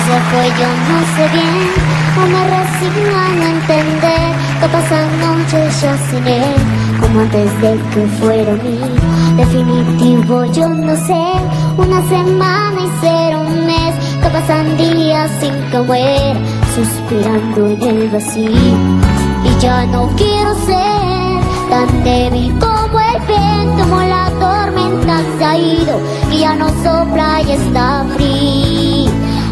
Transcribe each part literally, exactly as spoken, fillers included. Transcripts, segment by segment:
se fue yo no sé bien, o me resigno a no entender que pasan noches yo sin él, como antes de que fuera mí. Definitivo yo no sé, una semana y cero un mes, que pasan días sin que muera, suspirando en el vacío. Y ya no quiero ser tan débil como el viento, como la tormenta se ha ido y ya no sopla y está frío.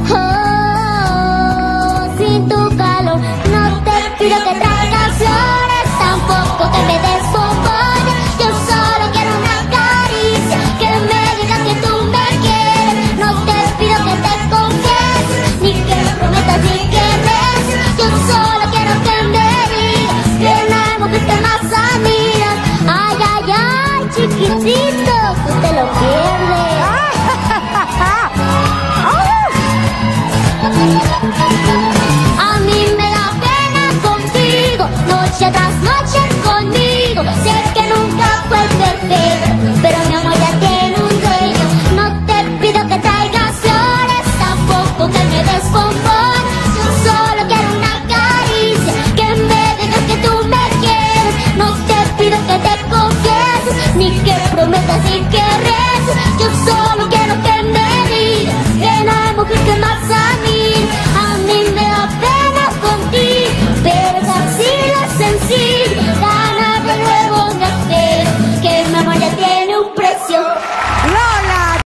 Oh, sin tu calor no te pido que traigas flores, tampoco que me des bombones. Yo solo quiero una caricia, que me digas que tú me quieres. No te pido que te confieses, ni que prometas ni que beses. Yo solo quiero que me digas que en algo que te más admiras. Ay, ay, ay, chiquitito, tú te lo pierdes.